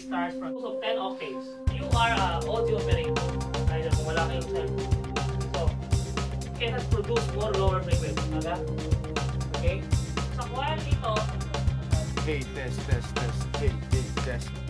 starts from of 10 octaves. You are audio operator. Kaya kung wala kayong cellphone. So, you cannot produce more lower frequency. Okay? Sa choir dito, Hey, test. Hey, test.